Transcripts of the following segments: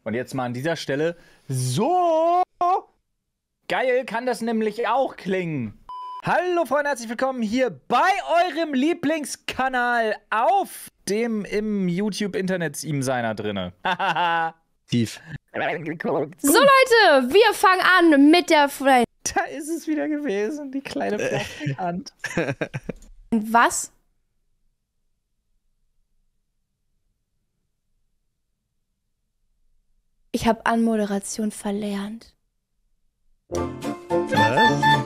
Und jetzt mal an dieser Stelle, so geil kann das nämlich auch klingen. Hallo Freunde, herzlich willkommen hier bei eurem Lieblingskanal auf dem im YouTube-Internet-Team seiner drinne. Tief. So Leute, wir fangen an mit der Da ist es wieder gewesen, die kleine Plastikhand. Was? Ich habe Anmoderation verlernt. Was?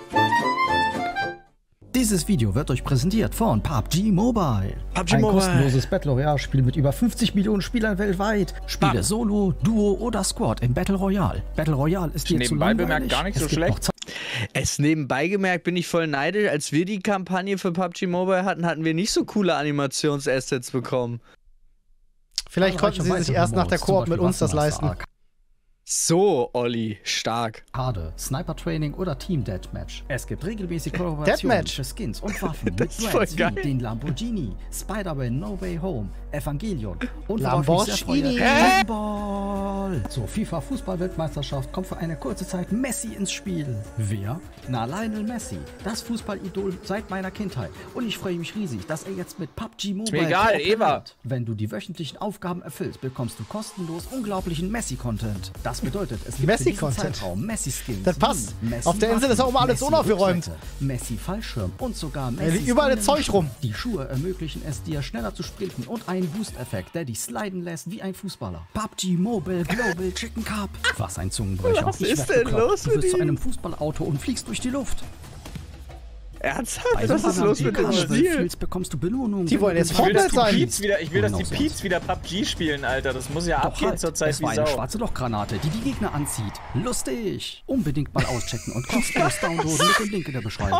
Dieses Video wird euch präsentiert von PUBG Mobile. PUBG Ein Mobile. kostenloses Battle Royale-Spiel mit über 50 Millionen Spielern weltweit. Spiele Solo, Duo oder Squad im Battle Royale. Battle Royale ist dir zu Nebenbei langweilig. bemerkt gar nicht Es so gibt schlecht. noch Es nebenbei gemerkt, bin ich voll neidisch. Als wir die Kampagne für PUBG Mobile hatten, hatten wir nicht so coole Animationsassets bekommen. Vielleicht konnten sie sich erst nach der Koop mit uns das leisten. So, Olli, stark. Arcade, Sniper Training oder Team Deathmatch. Es gibt regelmäßig Kooperationen Deathmatch. für Skins und Waffen mit Das ist voll Brands geil. wie den Lamborghini, Spider-Man No Way Home, Evangelion und worauf ich sehr Lamborghini. freue, Handball. Zur FIFA Fußball-Weltmeisterschaft kommt für eine kurze Zeit Messi ins Spiel. Wer? Na, Lionel Messi, das Fußballidol seit meiner Kindheit. Und ich freue mich riesig, dass er jetzt mit PUBG Mobile mir egal, kooperiert. Eva. Wenn du die wöchentlichen Aufgaben erfüllst, bekommst du kostenlos unglaublichen Messi-Content. Das bedeutet, es gibt für diesen Messi-Content. Zeitraum Messi-Skins. Das passt. wie Messi Auf der Insel ist auch immer alles Messi unaufgeräumt. Rückseite, Messi-Fallschirm und sogar liegt Messi. überall Zeug rum. Die Schuhe ermöglichen es dir, schneller zu sprinten und einen Boost-Effekt, der dich sliden lässt wie ein Fußballer. PUBG Mobile Global Chicken Cup. Was ein Zungenbrecher. Was Ich ist werd denn bekloppt. los Du mit wirst zu ihm? einem Fußballauto und fliegst durch die Luft. Ernsthaft? Bei Was ist los mit dem Spiel? Spiels bekommst du Belohnung. Die wollen jetzt Ich will, dass die sein. Peets wieder, Genau wieder PUBG spielen, Alter. Das muss ja abgehen zur Zeit es wie war eine Sau. schwarze Lochgranate, die die Gegner anzieht. Lustig! Unbedingt mal auschecken und kostenlos downloaden mit dem Link in der Beschreibung.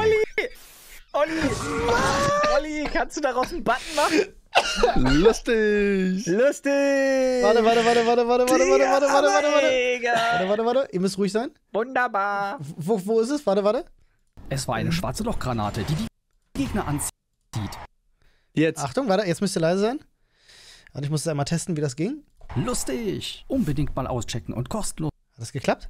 Olli, kannst du daraus einen Button machen? Lustig. Lustig! Warte. Ihr müsst ruhig sein. Wunderbar! Wo ist es? Warte. Es war eine schwarze Lochgranate, die die Gegner anzieht. Jetzt. Achtung, warte, jetzt müsst ihr leise sein. Und ich muss jetzt einmal testen, wie das ging. Lustig! Unbedingt mal auschecken und kostenlos. Hat das geklappt?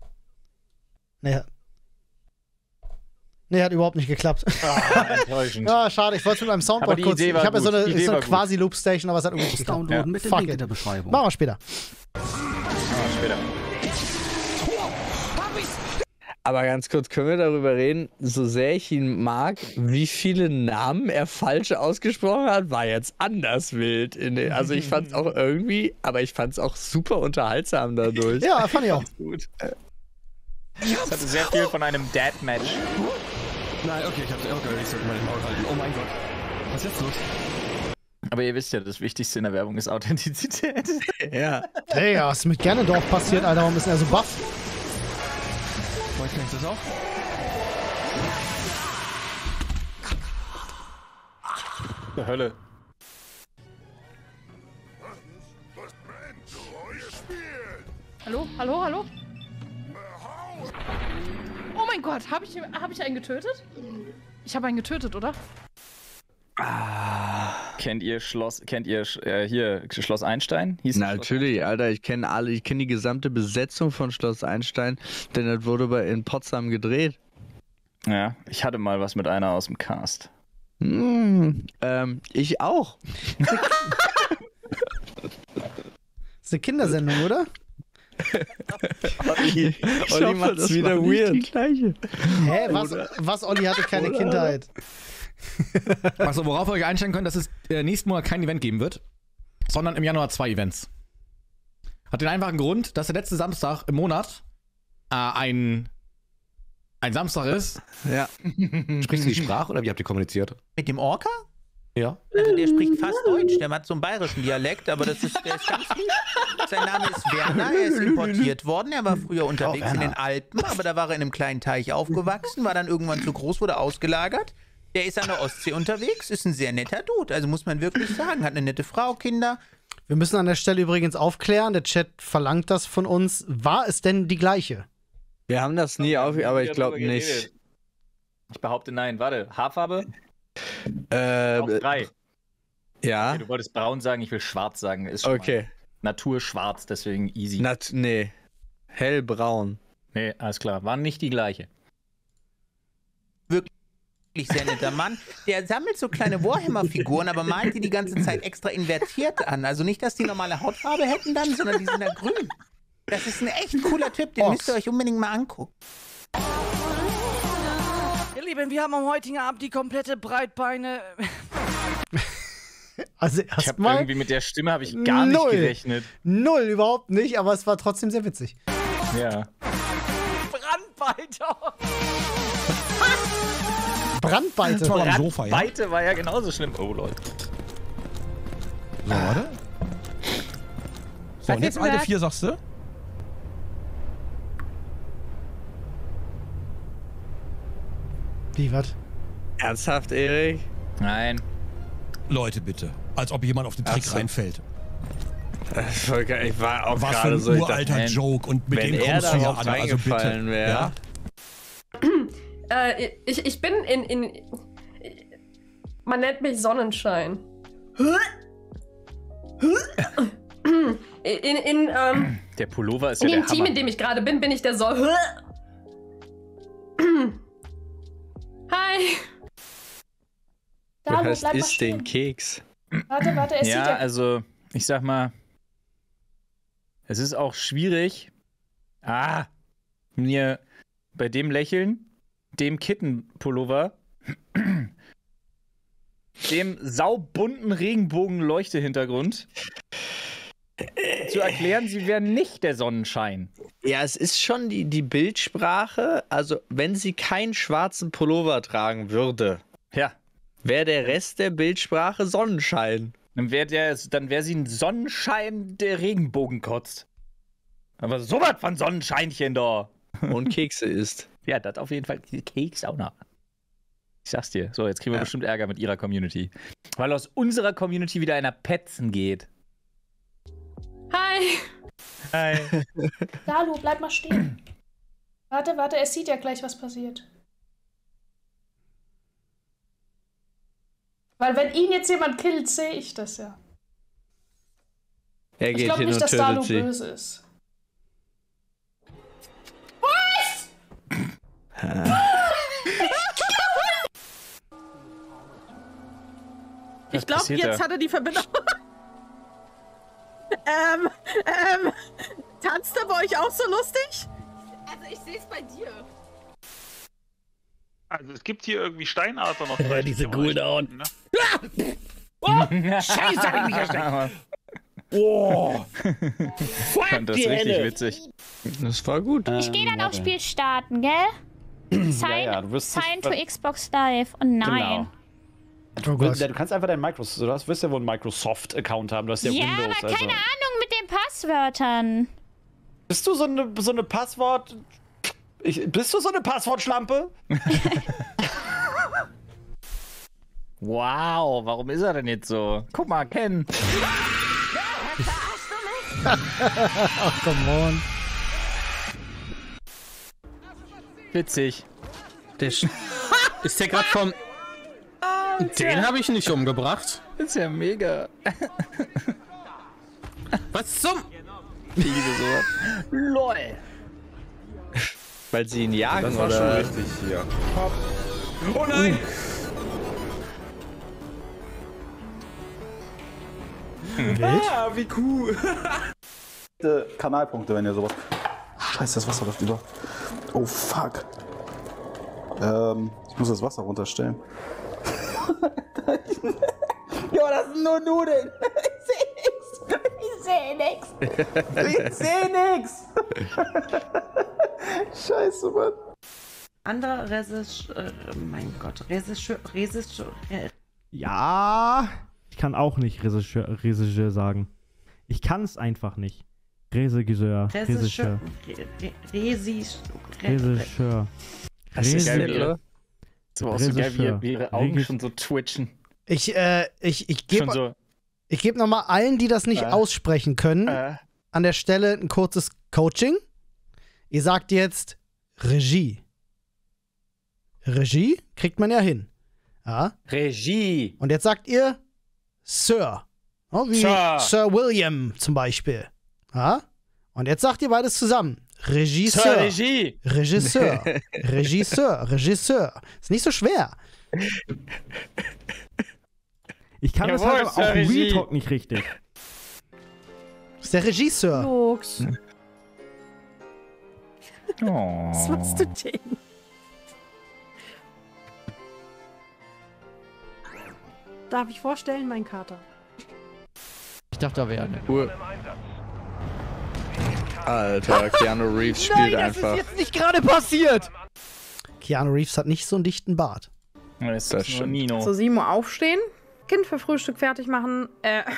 Nee, hat überhaupt nicht geklappt. Enttäuschend. Ja, schade, ich wollte es mit meinem Aber Soundboard die kurz. Idee war Ich habe ja so gut. eine, Die Idee so eine war gut. quasi Loop-Station, aber es hat irgendwie nicht geklappt. Downloaden mit dem Fuck Link in it. der Beschreibung. Machen wir später. Später. Aber ganz kurz, können wir darüber reden, so sehr ich ihn mag, wie viele Namen er falsch ausgesprochen hat, war jetzt anders wild. Also ich fand's auch irgendwie, aber ich fand's auch super unterhaltsam dadurch. Ja, fand ich auch. Gut. Das hatte sehr viel von einem Deathmatch. Nein, okay, ich hab's auch gar nicht so in meinem Maul halten. Oh mein Gott. Was ist jetzt los? Aber ihr wisst ja, das Wichtigste in der Werbung ist Authentizität. Ja. Digga, was ist mit Gernendorf passiert, Alter? Warum ist er so baff? Wollt ihr das auch? Zur Hölle. Hallo? Hallo? Hallo? Oh mein Gott, hab ich einen getötet? Ich habe einen getötet, oder? Kennt ihr Schloss Einstein? Hieß es Natürlich, Alter, ich kenne die gesamte Besetzung von Schloss Einstein, denn das wurde in Potsdam gedreht. Ja, ich hatte mal was mit einer aus dem Cast. Ich auch. Ist eine Kindersendung, oder? Olli macht's wieder weird. Hä, was Olli hatte keine Kindheit? Achso, worauf ihr euch einstellen könnt, dass es nächsten Monat kein Event geben wird, sondern im Januar 2 Events. Hat den einfachen Grund, dass der letzte Samstag im Monat ein Samstag ist. Ja. Sprichst du die Sprache oder wie habt ihr kommuniziert? Mit dem Orca? Ja. Also der spricht fast Deutsch, der hat so einen bayerischen Dialekt, aber der ist ganz lieb. Sein Name ist Werner, er ist importiert worden, er war früher unterwegs in den Alpen, aber da war er in einem kleinen Teich aufgewachsen, war dann irgendwann zu groß, wurde ausgelagert. Der ist an der Ostsee unterwegs, ist ein sehr netter Dude, also muss man wirklich sagen, hat eine nette Frau, Kinder. Wir müssen an der Stelle übrigens aufklären, der Chat verlangt das von uns. War es denn die gleiche? Wir haben das nie aber ich glaube nicht. Ich behaupte nein. Warte, Haarfarbe? Auf 3. Ja. Okay, du wolltest braun sagen, ich will schwarz sagen. Ist schon Okay. Naturschwarz, deswegen easy. Nee. Hellbraun. Nee, alles klar. Waren nicht die gleiche. Sehr netter Mann. Der sammelt so kleine Warhammer-Figuren, aber malt die ganze Zeit extra invertiert an. Also nicht, dass die normale Hautfarbe hätten dann, sondern die sind da grün. Das ist ein echt cooler Typ, den müsst ihr euch unbedingt mal angucken. Ihr Lieben, wir haben am heutigen Abend die komplette Breitbeine... Also Ich habe erstmal irgendwie mit der Stimme habe ich gar nicht gerechnet. Null, überhaupt nicht, aber es war trotzdem sehr witzig. Ja. Brandbeiter! Brandbeite. Am Sofa, ja. Weite war ja genauso schlimm. Oh, Leute. So, warte. So, und jetzt eine 4, sagst du? Wie, was? Ernsthaft, Erik? Nein. Leute, bitte. Als ob jemand auf den Trick Ach so. reinfällt. Ich war auch Was für gerade ein so. Ich dachte, uralter Joke und mit wenn dem er kommst du ja darauf an. Also bitte. reingefallen wäre. Ja? Ich bin man nennt mich Sonnenschein. Der Pullover ist In ja dem der Team, Hammer. in dem ich gerade bin ich der Sonne. Hi. Du Dalu, hast bleib mal isst stehen. den Keks. Warte, er sieht Ja, ja. also, ich sag mal, es ist auch schwierig, mir bei dem Lächeln, dem Kittenpullover, dem saubunten Regenbogen-Leuchte-Hintergrund zu erklären, sie wären nicht der Sonnenschein. Ja, es ist schon die Bildsprache. Also, wenn sie keinen schwarzen Pullover tragen würde, Ja, wäre der Rest der Bildsprache Sonnenschein. dann wäre sie ein Sonnenschein, der Regenbogen kotzt. Aber sowas von Sonnenscheinchen da. Und Kekse isst. Ja, das auf jeden Fall. Keks auch noch. Ich sag's dir. So, jetzt kriegen wir bestimmt Ärger mit ihrer Community. Weil aus unserer Community wieder einer petzen geht. Hi. Hi. Dalu, bleib mal stehen. Warte, er sieht ja gleich, was passiert. Weil wenn ihn jetzt jemand killt, sehe ich das ja. Er Ich geht glaube hin nicht, und dass Dalu tötet sie. böse ist. Ich glaube, passiert jetzt da? hat er die Verbindung. Tanzt er bei euch auch so lustig? Also ich sehe es bei dir. Also es gibt hier irgendwie Steinadler noch. Ja, diese Cooldown. Ne? Scheiße, hab ich mich erschreckt. Oh. Ich fand das richtig witzig. Das war gut. Ich gehe dann aufs Spiel starten, gell? Du wirst Sign to Xbox Live. Oh nein. Oh Gott. Du kannst einfach deinen Microsoft, du wirst ja wohl einen Microsoft-Account haben, du hast ja, Ja, Windows. aber keine Ahnung mit den Passwörtern. Bist du so eine Passwort... bist du so eine Passwortschlampe? Wow, warum ist er denn jetzt so? Guck mal, Ken. Oh, come on. Witzig. Ist der gerade vom... Den habe ich nicht umgebracht. Ist ja mega. Was zum... Ich liebe sowas. LOL. Weil sie ihn jagen, Das war oder? schon richtig hier. Oh nein! Wie cool. Kanalpunkte, wenn ihr sowas... Scheiße, das Wasser läuft über. Oh, fuck. Ich muss das Wasser runterstellen. Ja, das sind nur Nudeln. Ich sehe nix. Ich sehe nix. Scheiße, Mann. Andere Regisseur. Ja, ich kann auch nicht Regisseur sagen. Ich kann es einfach nicht. Regisseur. Regisseur. Das ist geil, Regisseur. oder? So auch so geil, wie ihre Augen schon so twitchen. Ich Schon so. gebe nochmal allen, die das nicht aussprechen können, an der Stelle ein kurzes Coaching. Ihr sagt jetzt Regie. Regie kriegt man ja hin. Ja. Regie. Und jetzt sagt ihr Sir. Oh, wie Sir William zum Beispiel. Ja? Und jetzt sagt ihr beides zusammen. Regisseur. Sir Regie. Regisseur. Regisseur. Regisseur. Ist nicht so schwer. Ich kann das halt auch im Real Talk nicht richtig. Das ist der Regisseur. Lux. Oh. Was machst du denn? Darf ich vorstellen, mein Kater? Ich dachte, da wäre eine Uhr. Alter, Keanu Reeves spielt einfach. Das ist jetzt nicht gerade passiert. Keanu Reeves hat nicht so einen dichten Bart. Das ist nur Nino. So, 7 Uhr aufstehen, Kind für Frühstück fertig machen.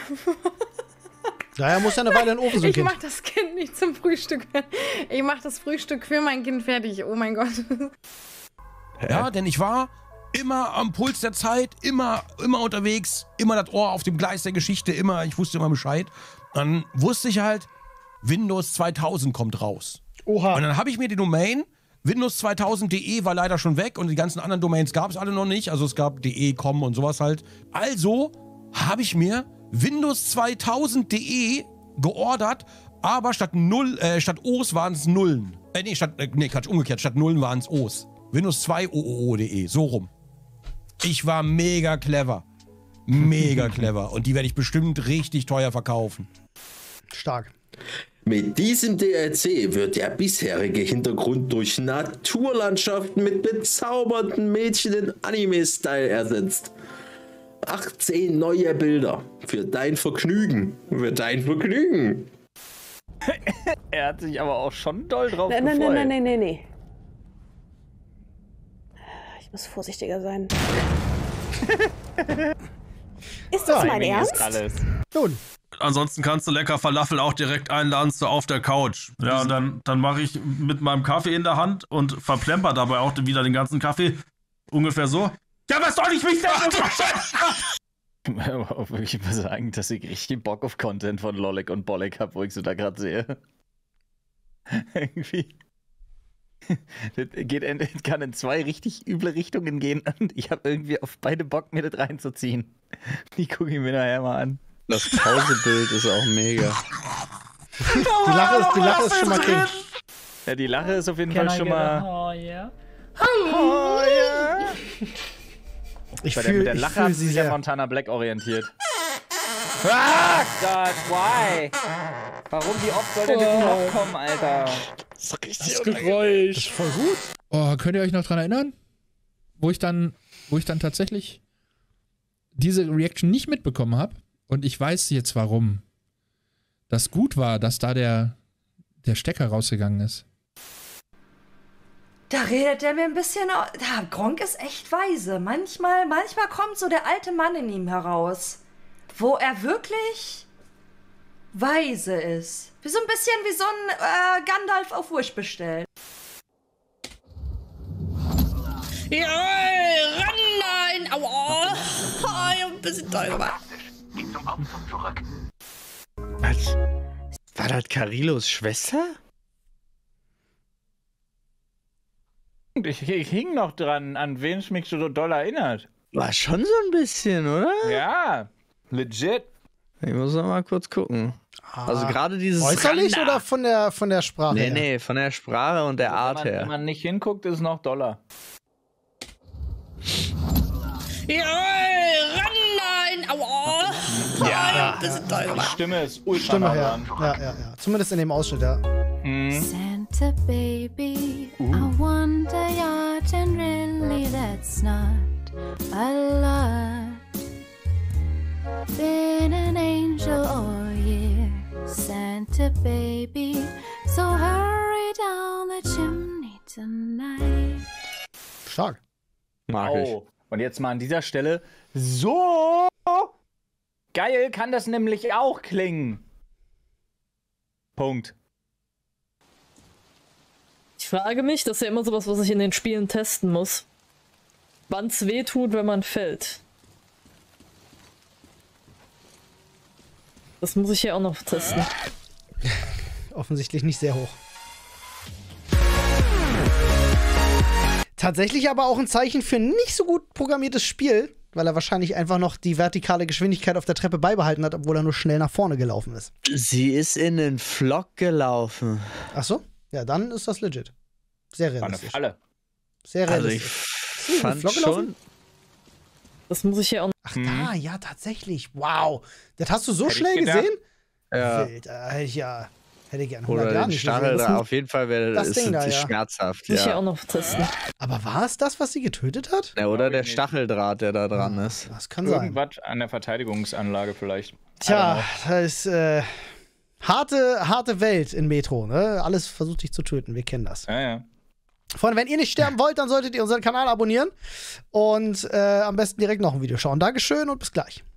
Daher muss ja eine Weile in den Ofen, so ein Ich Kind. mach das Kind nicht zum Frühstück. Ich mach das Frühstück für mein Kind fertig. Oh mein Gott. Ja, denn ich war immer am Puls der Zeit, immer unterwegs, immer das Ohr auf dem Gleis der Geschichte, ich wusste immer Bescheid. Dann wusste ich halt, Windows 2000 kommt raus. Oha. Und dann habe ich mir die Domain, Windows2000.de war leider schon weg und die ganzen anderen Domains gab es alle noch nicht. Also es gab .de, .com und sowas halt. Also habe ich mir Windows2000.de geordert, aber statt O's waren es Nullen. Umgekehrt, statt Nullen waren es O's. Windows 2 OOO.de, so rum. Ich war mega clever. Mega clever. Und die werde ich bestimmt richtig teuer verkaufen. Stark. Mit diesem DLC wird der bisherige Hintergrund durch Naturlandschaften mit bezaubernden Mädchen in Anime-Style ersetzt. 18 neue Bilder für dein Vergnügen. Für dein Vergnügen. Er hat sich aber auch schon doll drauf gefreut. Nee. Ich muss vorsichtiger sein. Ist das mein Ernst? Ist alles. Nun. Ansonsten kannst du lecker Falafel auch direkt einladen zu auf der Couch. Ja, und dann mache ich mit meinem Kaffee in der Hand und verplemper dabei auch wieder den ganzen Kaffee. Ungefähr so. Ja, was soll ich mich denn? Aber auch wirklich mal sagen, dass ich richtig Bock auf Content von Lollek und Bollek habe, wo ich so da gerade sehe. Irgendwie. Das kann in zwei richtig üble Richtungen gehen und ich habe irgendwie auf beide Bock, mir das reinzuziehen. Die gucke ich mir nachher mal an. Das Pausebild ist auch mega. Die Lache ist schon mal king. Ja, die Lache ist auf jeden Fall schon mal... Oh, yeah. Oh, yeah. Ich Mit fühle der Lache hat sich ja Montana Black orientiert. Ah, Gott, why? Warum, wie oft soll der bitte noch kommen, Alter? Das Geräusch. Das ist voll gut. Oh, könnt ihr euch noch dran erinnern? Wo ich dann tatsächlich diese Reaction nicht mitbekommen habe. Und ich weiß jetzt warum. Das gut war, dass da der Stecker rausgegangen ist. Da redet er mir ein bisschen. Gronk ist echt weise. Manchmal kommt so der alte Mann in ihm heraus. Wo er wirklich weise ist. Wie so ein bisschen wie so ein Gandalf auf Wurst bestellt. Ja, ran nein! Aua! Ein bisschen teurer. Was? War das Carilos Schwester? Ich hing noch dran, an wen es mich so doll erinnert. War schon so ein bisschen, oder? Ja, legit. Ich muss noch mal kurz gucken. Also gerade dieses... Äußerlich oder von der Sprache her? Nee, von der Sprache und der Art her. Wenn man nicht hinguckt, ist es noch doller. Ja, ran nein! Aua! Ja, ein bisschen teurer. Die Stimme ist ultra Stimme her. Ja. Zumindest in dem Ausschnitt, ja. Santa baby, I want a yacht and really that's not a lot. Been an angel all year, Santa baby, so hurry down the chimney tonight. Stark. Mag ich. Und jetzt mal an dieser Stelle, so geil kann das nämlich auch klingen. Punkt. Ich frage mich, das ist ja immer sowas, was ich in den Spielen testen muss. Wann's weh tut, wenn man fällt. Das muss ich hier auch noch testen. Offensichtlich nicht sehr hoch. Tatsächlich aber auch ein Zeichen für ein nicht so gut programmiertes Spiel, weil er wahrscheinlich einfach noch die vertikale Geschwindigkeit auf der Treppe beibehalten hat, obwohl er nur schnell nach vorne gelaufen ist. Sie ist in den Vlog gelaufen. Ach so? Ja, dann ist das legit. Sehr realistisch. War eine Falle. Sehr realistisch. Also ich fand schon... Das muss ich ja auch... Ach da, ja, tatsächlich. Wow. Das hast du so Hätte ich schnell gedacht. gesehen? Ja. Wild. Ja, hätte ich gerne 100 Oder Jahre den nicht Stachel gesehen. da. Auf jeden Fall wäre das Ding da, ja. schmerzhaft. Muss ich ja Ja. auch noch testen. Aber war es das, was sie getötet hat? Ja, oder der Stacheldraht, der da dran ist. Das kann sein. Irgendwas an der Verteidigungsanlage vielleicht. Tja, das ist harte Welt in Metro. Ne? Alles versucht dich zu töten. Wir kennen das. Ja, ja. Freunde, wenn ihr nicht sterben wollt, dann solltet ihr unseren Kanal abonnieren und am besten direkt noch ein Video schauen. Dankeschön und bis gleich.